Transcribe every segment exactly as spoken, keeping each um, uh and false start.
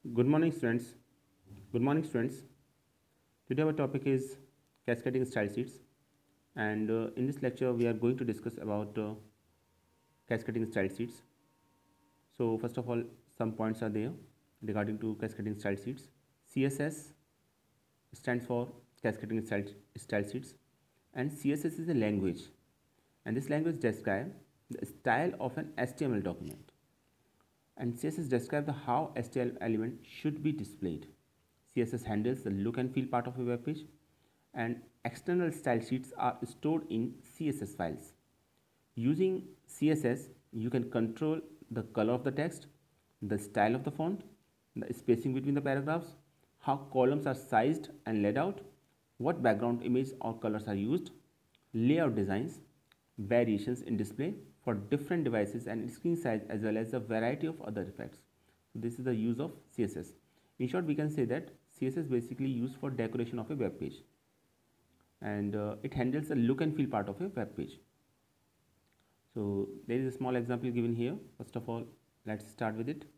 Good morning, students. Good morning, students. Today our topic is cascading style sheets, and uh, in this lecture we are going to discuss about uh, cascading style sheets. So first of all, some points are there regarding to cascading style sheets. C S S stands for cascading style, style sheets, and C S S is a language, and this language describes the style of an H T M L document. And C S S describes the how H T M L element should be displayed. C S S handles the look and feel part of a web page, and external style sheets are stored in C S S files. Using C S S, you can control the color of the text, the style of the font, the spacing between the paragraphs, how columns are sized and laid out, what background image or colors are used, layout designs, variations in display for different devices and screen size, as well as a variety of other effects. So this is the use of C S S. In short, we can say that C S S basically used for decoration of a web page, and uh, it handles the look and feel part of a web page. So there is a small example given here. First of all, let's start with it.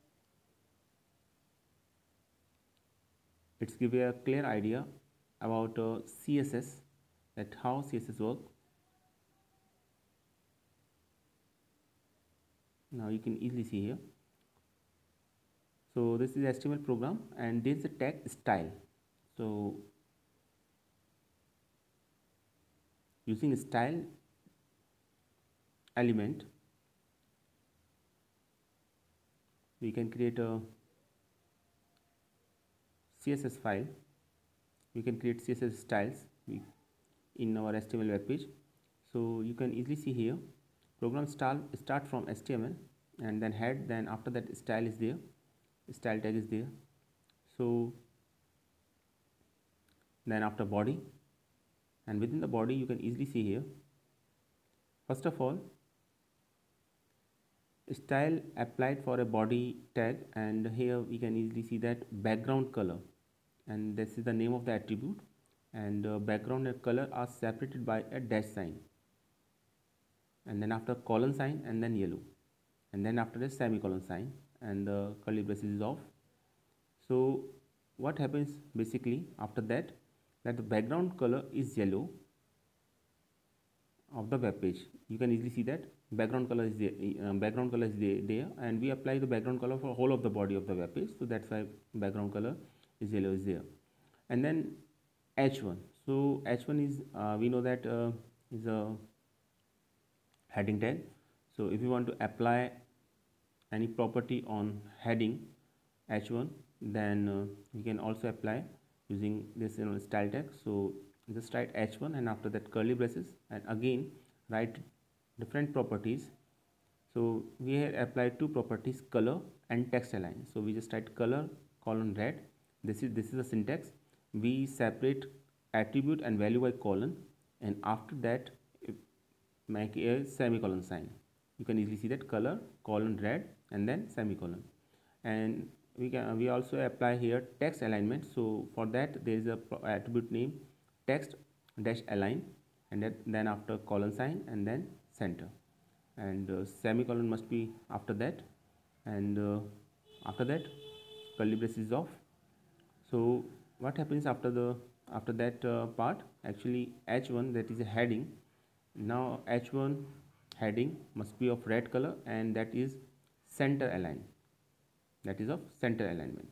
It's give a clear idea about uh, C S S, that how C S S work. Now you can easily see here. So this is H T M L program, and there is a tag style. So using style element, we can create a C S S file. We can create C S S styles in our H T M L web page. So you can easily see here, program style start from H T M L and then head, then after that style is there, style tag is there. So then after body, and within the body you can easily see here, first of all, style applied for a body tag, and here we can easily see that background color, and this is the name of the attribute, and uh, background and color are separated by a dash sign, and then after colon sign, and then yellow, and then after a semicolon sign, and the curly braces is off. So what happens basically after that, that the background color is yellow of the web page. You can easily see that background color is there, uh, background color is there, there, and we apply the background color for whole of the body of the web page. So that's why background color is yellow is there. And then H one. So H one is uh, we know that uh, is a heading tag. So if you want to apply any property on heading H one, then uh, we can also apply using this you know, style tag. So just write H one, and after that curly braces, and again write different properties. So we have applied two properties, color and text align. So we just write color colon red. This is this is the syntax. We separate attribute and value by colon, and after that make a semicolon sign. You can easily see that color colon red and then semicolon. And we can we also apply here text alignment. So for that there is a attribute name text dash align, and that, then after colon sign, and then center, and uh, semicolon must be after that, and uh, after that curly braces is off. So what happens after the after that uh, part, actually H one, that is a heading. Now H one heading must be of red color, and that is center align, that is of center alignment.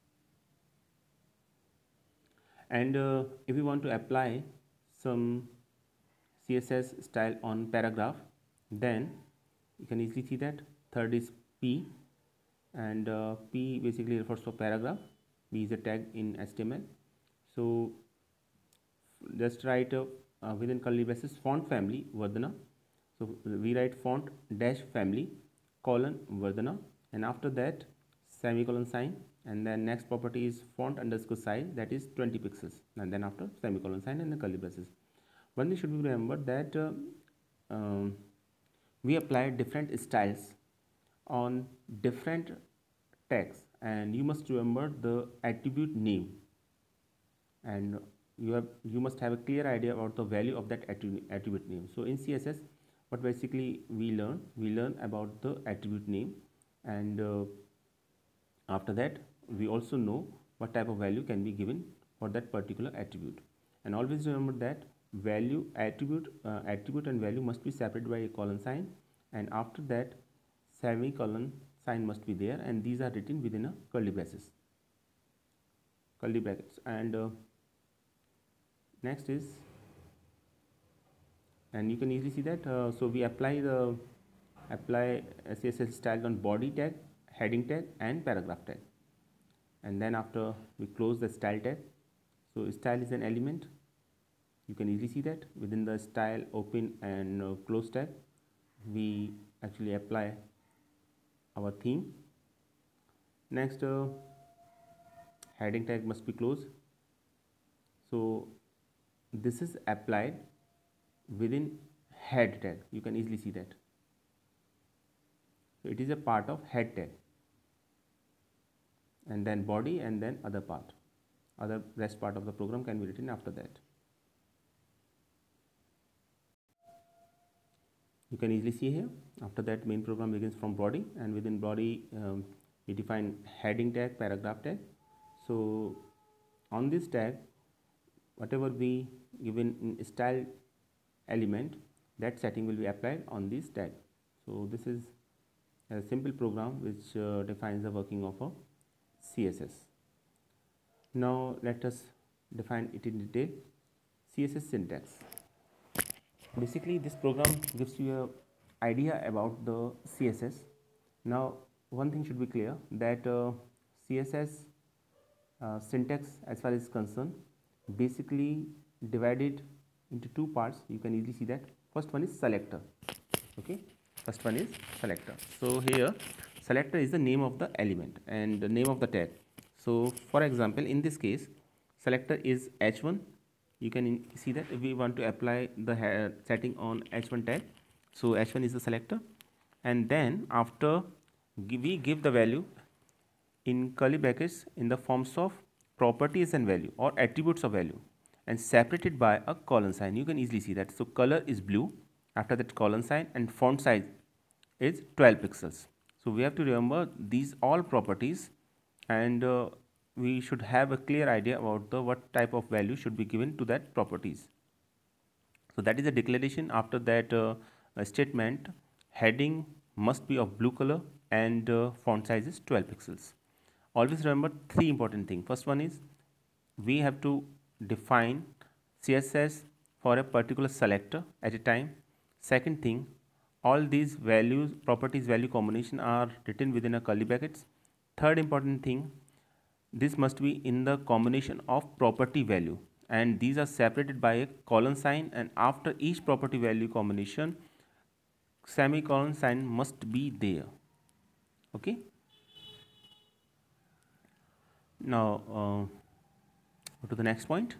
And uh, if you want to apply some C S S style on paragraph, then you can easily see that third is P, and uh, P basically refers to paragraph. P is a tag in H T M L. So just write uh, uh, within curly braces font family Vardhana. So we write font dash family colon Vardhana, and after that semicolon sign, and then next property is font underscore size, that is twenty pixels, and then after semicolon sign and the curly braces. One thing should be remembered, that uh, um, we apply different styles on different tags, and you must remember the attribute name, and you have you must have a clear idea about the value of that attribute, attribute name. So in C S S, what basically we learn we learn about the attribute name, and uh, after that we also know what type of value can be given for that particular attribute. And always remember that value, attribute, uh, attribute and value must be separated by a colon sign, and after that semicolon sign must be there, and these are written within a curly braces, curly brackets. And uh, next is, and you can easily see that uh, so we apply the apply C S S style on body tag, heading tag and paragraph tag, and then after we close the style tag. So style is an element, you can easily see that within the style open and uh, close tag we actually apply our theme. Next, uh, heading tag must be closed, so this is applied within head tag, you can easily see that. So it is a part of head tag, and then body, and then other part, other rest part of the program can be written after that. You can easily see here, after that main program begins from body, and within body um, we define heading tag, paragraph tag. So on this tag, whatever we given in style element, that setting will be applied on this tag. So this is a simple program which uh, defines the working of a C S S. Now let us define it in detail. C S S syntax. Basically this program gives you an idea about the C S S. Now one thing should be clear, that uh, C S S uh, syntax as far as concerned basically divided into two parts. You can easily see that. First one is selector. Okay, first one is selector. So here selector is the name of the element and the name of the tag. So for example, in this case selector is H one. You can see that if we want to apply the setting on H one tag, so H one is the selector, and then after we give the value in curly brackets in the forms of properties and value or attributes of value, and separated by a colon sign. You can easily see that. So color is blue, after that colon sign, and font size is twelve pixels. So we have to remember these all properties, and uh, we should have a clear idea about the what type of value should be given to that properties. So that is a declaration. After that uh, a statement, heading must be of blue color, and uh, font size is twelve pixels. Always remember three important things. First one is we have to define C S S for a particular selector at a time. Second thing, all these values, properties, value combination are written within a curly brackets. Third important thing, this must be in the combination of property value, and these are separated by a colon sign, and after each property value combination semicolon sign must be there. Okay, now uh, go to the next point.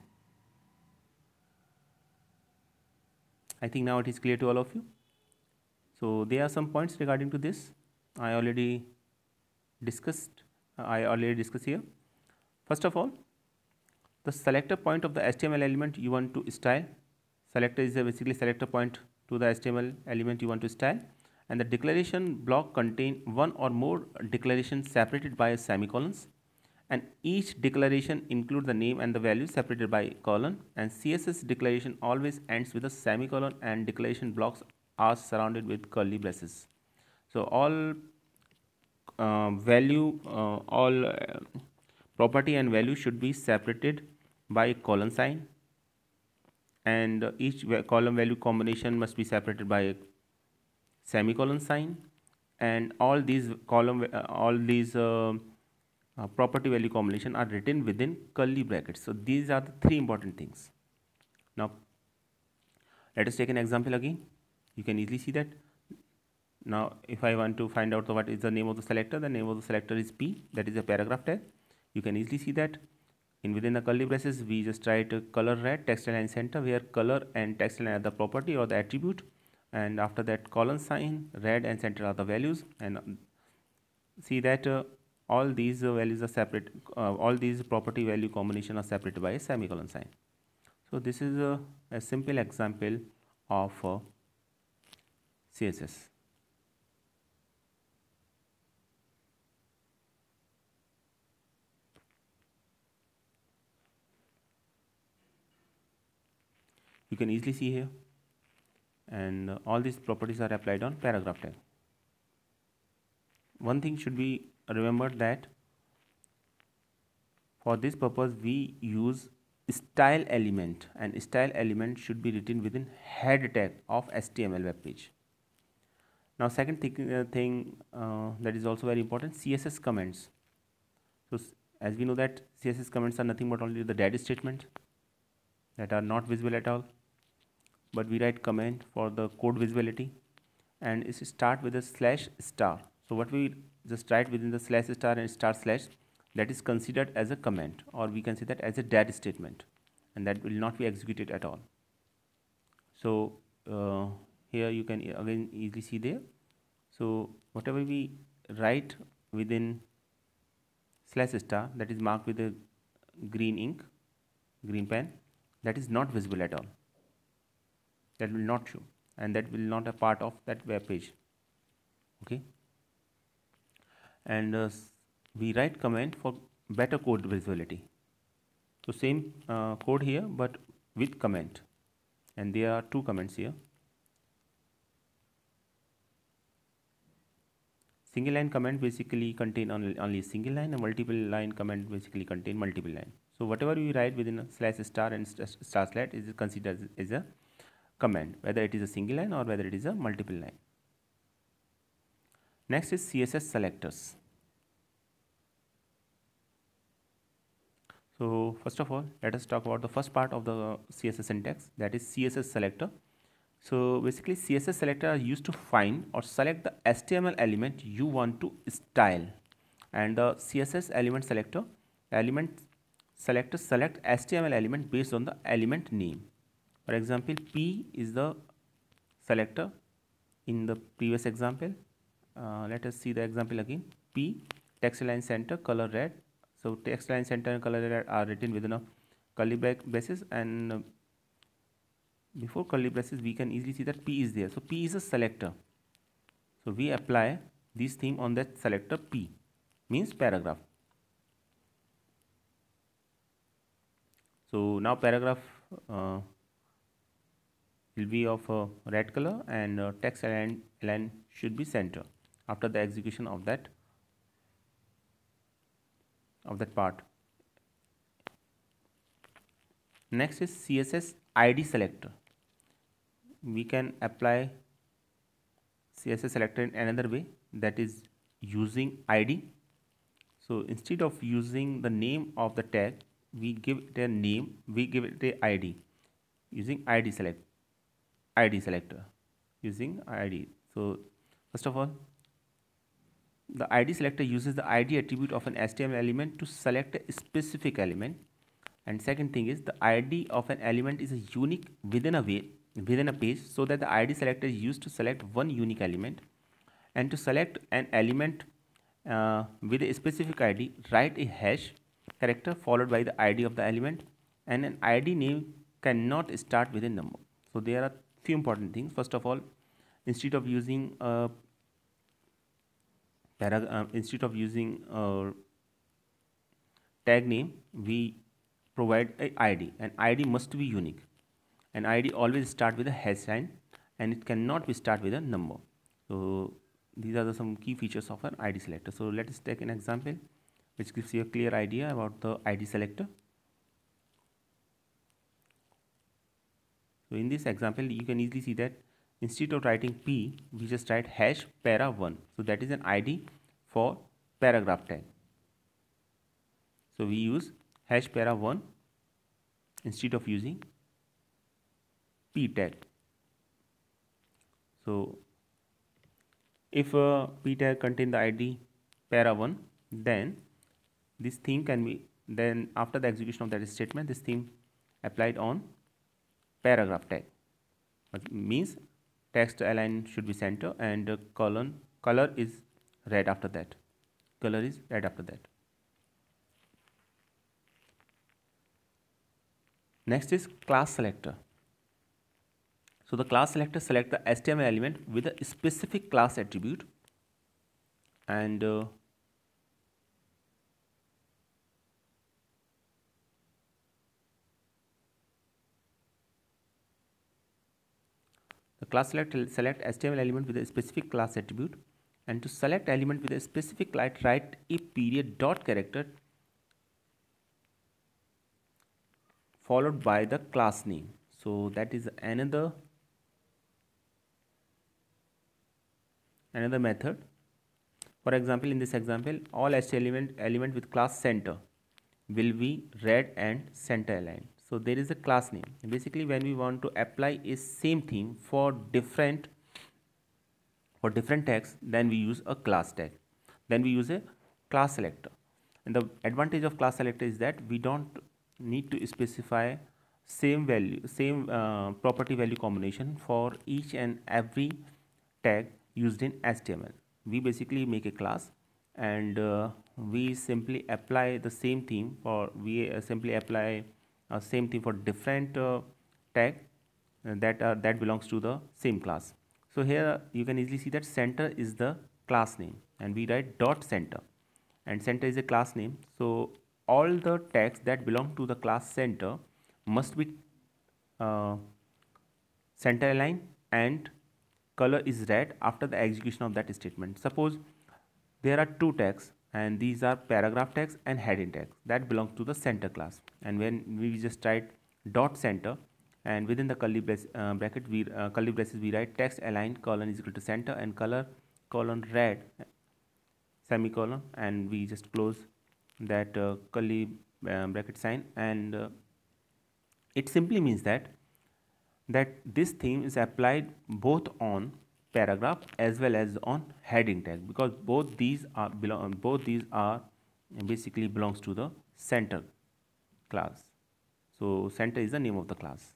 I think now it is clear to all of you. So there are some points regarding to this I already discussed I already discussed here. First of all, the selector point of the H T M L element you want to style. Selector is a basically selector point to the H T M L element you want to style, and the declaration block contain one or more declarations separated by semicolons, and each declaration includes the name and the value separated by colon, and C S S declaration always ends with a semicolon, and declaration blocks are surrounded with curly braces. So all uh, value uh, all uh, property and value should be separated by colon sign, and each column value combination must be separated by a semicolon sign, and all these column uh, all these uh, uh, property value combination are written within curly brackets. So these are the three important things. Now let us take an example again. You can easily see that. Now if I want to find out what is the name of the selector, the name of the selector is P, that is a paragraph tag. You can easily see that in within the curly braces we just write a color red, text align center, where color and text align are the property or the attribute, and after that colon sign, red and center are the values, and see that uh, all these uh, values are separate, uh, all these property value combination are separated by a semicolon sign. So this is a, a simple example of uh, C S S. You can easily see here, and uh, all these properties are applied on paragraph tag. One thing should be remembered, that for this purpose we use style element, and style element should be written within head tag of H T M L web page. Now second thing, uh, thing uh, that is also very important, C S S comments. So as we know that C S S comments are nothing but only the dead statement that are not visible at all, but we write comment for the code visibility, and it start with a slash star. So what we just write within the slash star and star slash, that is considered as a comment, or we can say that as a dead statement, and that will not be executed at all. So uh, here you can again easily see there. So whatever we write within slash star, that is marked with a green ink, green pen, that is not visible at all, that will not show, and that will not a part of that web page. Okay, and uh, we write comment for better code visibility. So same uh, code here, but with comment, and there are two comments here. Single line comment basically contain only, only single line, and multiple line comment basically contain multiple line. So whatever we write within a slash star and star slash is considered as a comment, whether it is a single line or whether it is a multiple line. Next is C S S selectors. So first of all, let us talk about the first part of the C S S syntax, that is C S S selector. So basically C S S selector are used to find or select the H T M L element you want to style, and the C S S element selector element selector select H T M L element based on the element name. For example, P is the selector in the previous example. Uh, let us see the example again. P, text align center, color red. So text align center and color red are written within a curly braces, and uh, before curly braces we can easily see that P is there. So P is a selector. So we apply this theme on that selector P, means paragraph. So now paragraph uh, will be of a red color, and uh, text align, align should be center after the execution of that of that part. Next is C S S I D selector. We can apply C S S selector in another way, that is using I D. So instead of using the name of the tag, we give it a name, we give it a I D using I D select I D selector using I D. So first of all, the I D selector uses the I D attribute of an H T M L element to select a specific element, and second thing is the I D of an element is a unique within a way within a page, so that the I D selector is used to select one unique element, and to select an element uh, with a specific I D, write a hash character followed by the I D of the element, and an I D name cannot start with a number. So there are few important things. First of all, instead of using a Parag uh, instead of using uh, tag name, we provide a I D. An I D must be unique. An I D always start with a hash sign, and it cannot be start with a number. So these are the some key features of an I D selector. So let us take an example which gives you a clear idea about the I D selector. So in this example, you can easily see that instead of writing P, we just write hash para one. So that is an I D for paragraph tag. So we use hash para one instead of using P tag. So if a P tag contain the I D para one, then this theme can be, then after the execution of that statement, this theme applied on paragraph tag. It means text align should be center, and uh, colon color is red after that. Color is red after that. Next is class selector. So the class selector select the H T M L element with a specific class attribute, and uh, The class select select H T M L element with a specific class attribute, and to select element with a specific light, write a period dot character followed by the class name. So that is another another method. For example, in this example, all H T M L element element with class center will be red and center aligned. So there is a class name. Basically, when we want to apply a same theme for different for different tags, then we use a class tag. Then we use a class selector. And the advantage of class selector is that we don't need to specify same value, same uh, property value combination for each and every tag used in H T M L. We basically make a class, and uh, we simply apply the same theme for we uh, simply apply uh, same theme for different uh, tag uh, that are that belongs to the same class. So here you can easily see that center is the class name, and we write dot center, and center is a class name. So all the tags that belong to the class center must be uh, center aligned and color is red after the execution of that statement. Suppose there are two tags, and these are paragraph tags and heading tags that belong to the center class, and when we just write dot center, and within the curly brace, uh, bracket we uh, curly braces we write text align colon is equal to center and color colon red semicolon, and we just close that uh, curly uh, bracket sign, and uh, it simply means that that this theme is applied both on paragraph as well as on heading tag, because both these are belong both these are basically belongs to the center class. So center is the name of the class.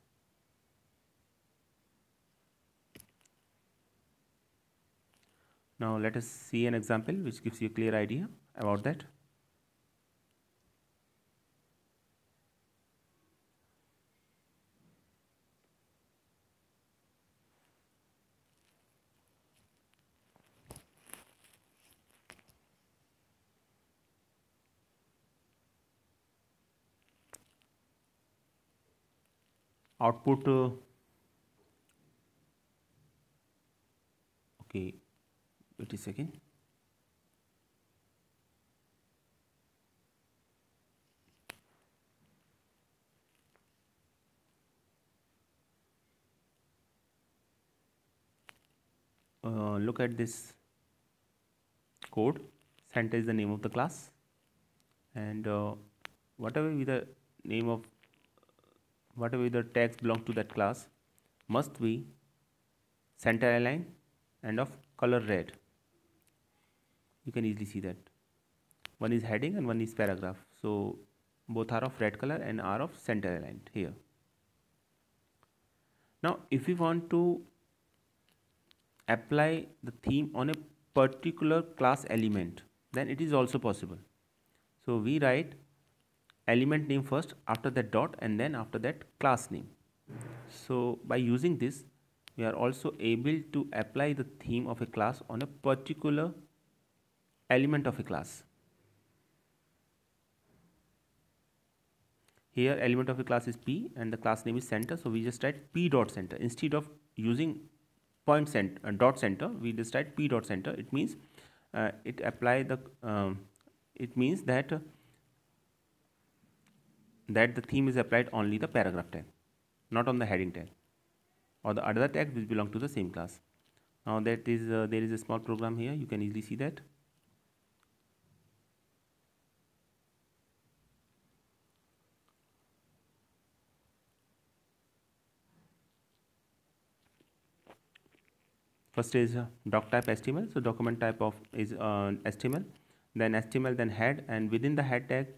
Now let us see an example which gives you a clear idea about that. Output uh, okay, wait a second. Uh, look at this code. Center is the name of the class, and uh, whatever be the name of whatever the tags belong to that class must be center align and of color red. You can easily see that one is heading and one is paragraph, so both are of red color and are of center aligned here. Now if we want to apply the theme on a particular class element, then it is also possible. So we write element name first, after that dot, and then after that class name. So by using this, we are also able to apply the theme of a class on a particular element of a class. Here element of a class is P and the class name is center, so we just write P dot center. Instead of using point center uh, dot center, we just write P dot center. It means uh, it apply the um, it means that uh, that the theme is applied only the paragraph tag, not on the heading tag or the other tag which belong to the same class. Now that is uh, there is a small program here, you can easily see that. First is uh, doc type H T M L, so document type of is uh, H T M L, then H T M L, then head, and within the head tag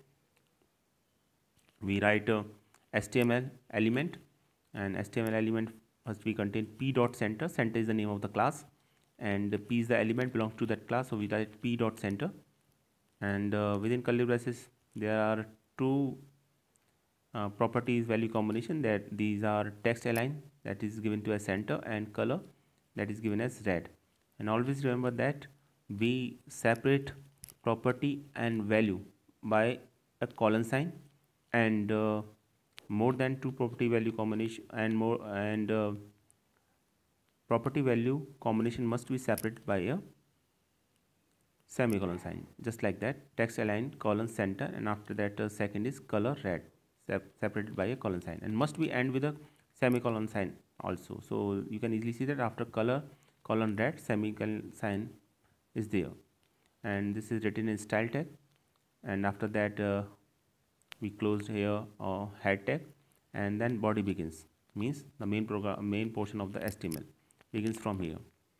we write uh, H T M L element, and H T M L element must be contain P dot center. Center is the name of the class, and P is the element belongs to that class, so we write P dot center. And uh, within curly braces there are two uh, properties value combination, that these are text align, that is given to as center, and color, that is given as red. And always remember that we separate property and value by a colon sign, and uh, more than two property value combination and more and uh, property value combination must be separated by a semicolon sign, just like that. Text align colon center, and after that uh, second is color red, sep separated by a colon sign, and must be end with a semicolon sign also. So you can easily see that after color colon red, semicolon sign is there, and this is written in style tag. And after that uh, we closed here uh, head tag, and then body begins, means the main program main portion of the H T M L begins from here.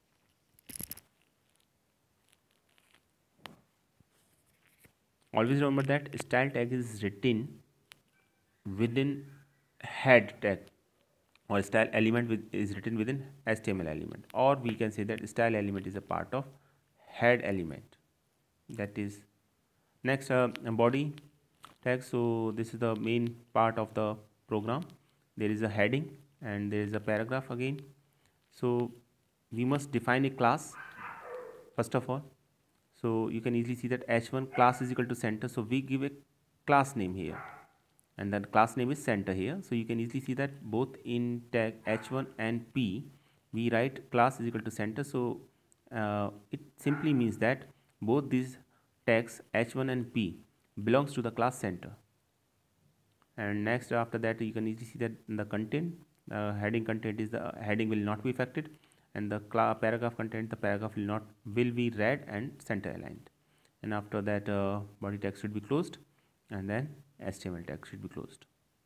Always remember that style tag is written within head tag, or style element with, is written within H T M L element, or we can say that style element is a part of head element. That is next uh, body tag. So this is the main part of the program. There is a heading and there is a paragraph again. So we must define a class first of all. So you can easily see that H one class is equal to center, so we give a class name here, and that class name is center here. So you can easily see that both in tag H one and P we write class is equal to center. So uh, it simply means that both these tags H one and P belongs to the class center. And next after that you can easily see that in the content uh, heading content is the uh, heading will not be affected, and the paragraph content the paragraph will not will be red and center aligned. And after that uh, body text should be closed, and then H T M L tag should be closed.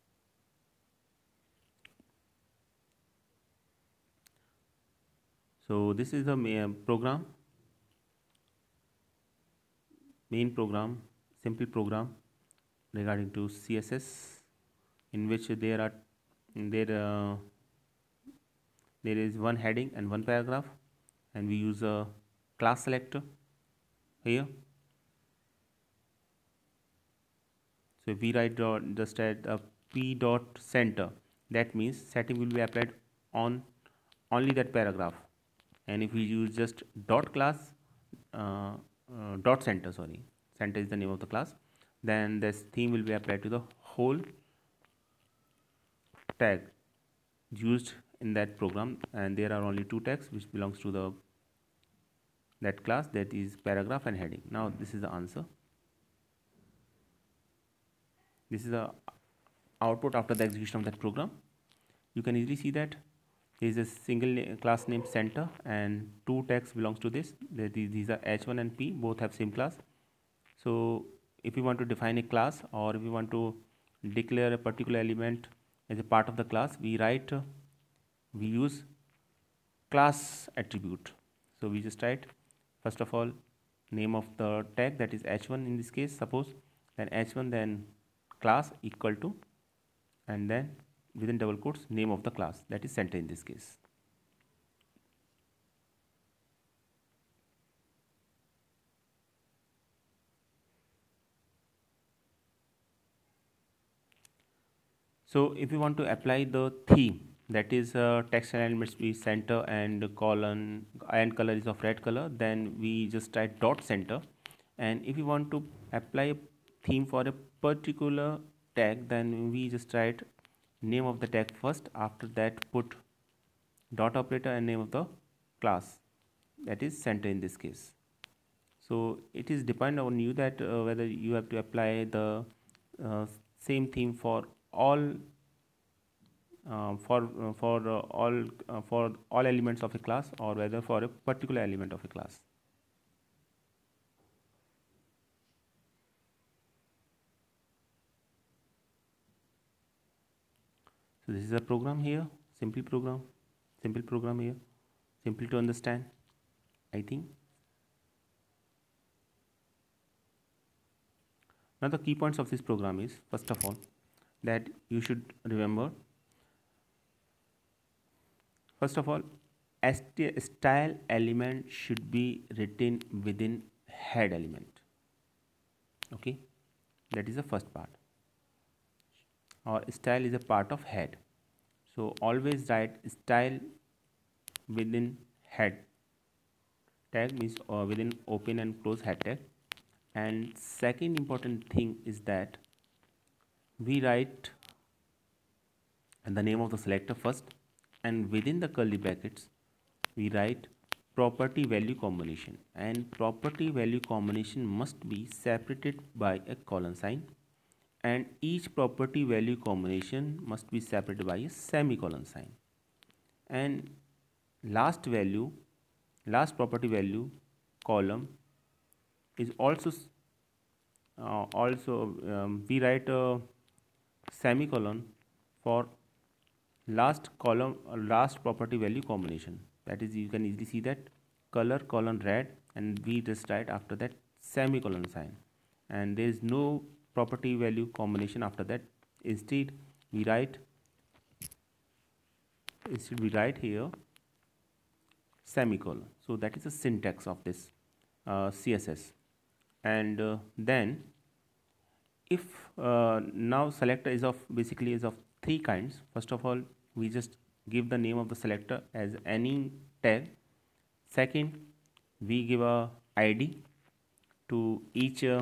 So this is the main program main program simple program regarding to C S S, in which there are there uh, there is one heading and one paragraph, and we use a class selector here. So if we write just at a p dot center, that means setting will be applied on only that paragraph. And if we use just dot class uh, uh, dot center, sorry, center is the name of the class, then this theme will be applied to the whole tag used in that program. And there are only two tags which belongs to the that class, that is paragraph and heading. Now this is the answer. This is the output after the execution of that program. You can easily see that there is a single class name center and two tags belongs to this. That is, these are H one and P, both have same class. So if we want to define a class, or if we want to declare a particular element as a part of the class, we write uh, we use class attribute. So we just write first of all name of the tag, that is H one in this case, suppose, then H one, then class equal to, and then within double quotes name of the class, that is center in this case. So if we want to apply the theme, that is uh, text alignment must be center and colon and color is of red color, then we just write dot center. And if we want to apply a theme for a particular tag, then we just write name of the tag first, after that put dot operator and name of the class, that is center in this case. So it is depend on you that uh, whether you have to apply the uh, same theme for all uh, for uh, for uh, all uh, for all elements of a class, or whether for a particular element of a class. So this is a program here, simple program, simple program here, simple to understand, I think. Now the key points of this program is, first of all, that you should remember, first of all, style element should be written within head element. Okay, that is the first part. Or style is a part of head. So always write style within head tag, means uh, within open and close head tag. And second important thing is that we write the name of the selector first, and within the curly brackets we write property value combination, and property value combination must be separated by a colon sign, and each property value combination must be separated by a semicolon sign, and last value last property value column is also uh, also um, we write a semicolon for last column uh, last property value combination. That is, you can easily see that color colon red, and we just write after that semicolon sign, and there is no property value combination after that. Instead we write instead we write here semicolon. So that is the syntax of this uh, C S S. And uh, then if uh, now selector is of basically is of three kinds. First of all, we just give the name of the selector as any tag. Second, we give a I D to each uh,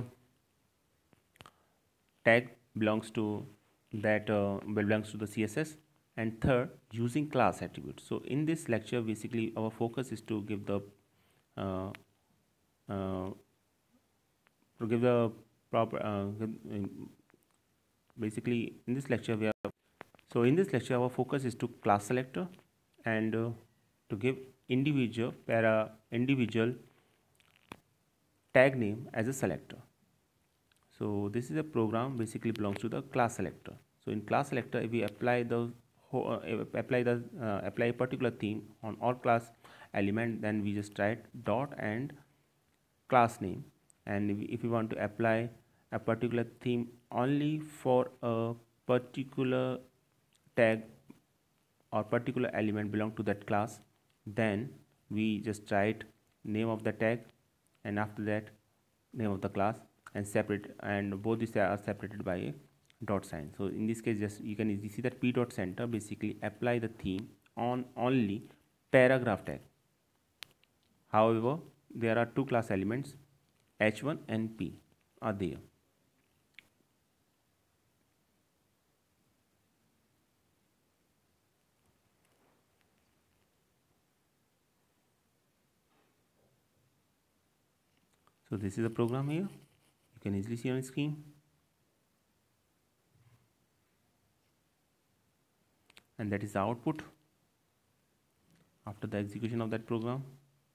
tag belongs to that uh, belongs to the C S S. And third, using class attributes. So in this lecture, basically our focus is to give the uh, uh, to give the proper uh, basically in this lecture we are so in this lecture our focus is to class selector, and uh, to give individual para individual tag name as a selector. So this is a program basically belongs to the class selector. So in class selector, if we apply the uh, apply the uh, apply a particular theme on all class element, then we just write dot and class name. And if, if we want to apply a particular theme only for a particular tag or particular element belong to that class, then we just write name of the tag, and after that name of the class, and separate, and both these are separated by a dot sign. So in this case, just you can easily see that p dot center basically apply the theme on only paragraph tag. However, there are two class elements, h one and p are there. So this is a program here, you can easily see on the screen, and that is the output after the execution of that program.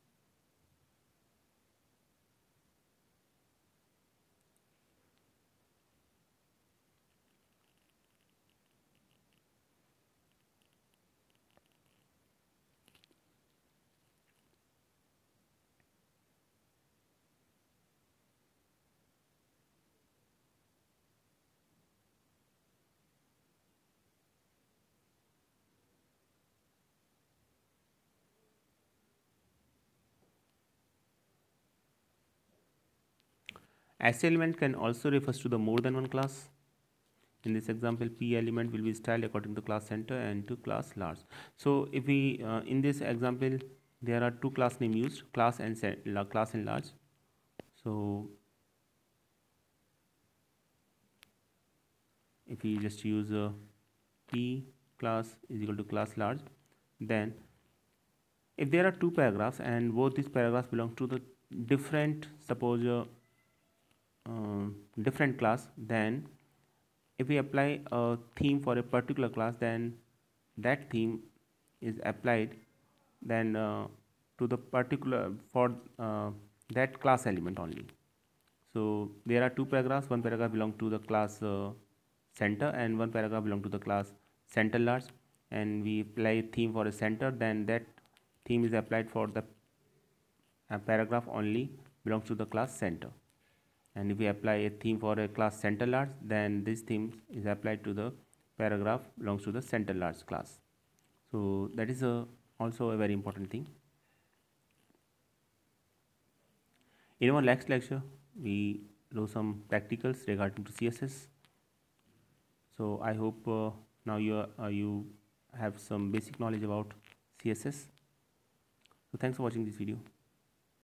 S element can also refers to the more than one class. In this example, P element will be styled according to class center and to class large. So if we uh, in this example there are two class name used, class and class and large. So if we just use uh, P class is equal to class large, then if there are two paragraphs and both these paragraphs belong to the different, suppose uh, uh, different class, then if we apply a theme for a particular class, then that theme is applied then uh, to the particular for uh, that class element only. So there are two paragraphs, one paragraph belong to the class uh, center and one paragraph belong to the class center large, and we apply a theme for a center, then that theme is applied for the uh, paragraph only belongs to the class center. And if we apply a theme for a class center large, then this theme is applied to the paragraph belongs to the center large class. So that is a, also a very important thing. In our next lecture, we do some practicals regarding to C S S. So I hope uh, now you are, uh, you have some basic knowledge about C S S. So thanks for watching this video.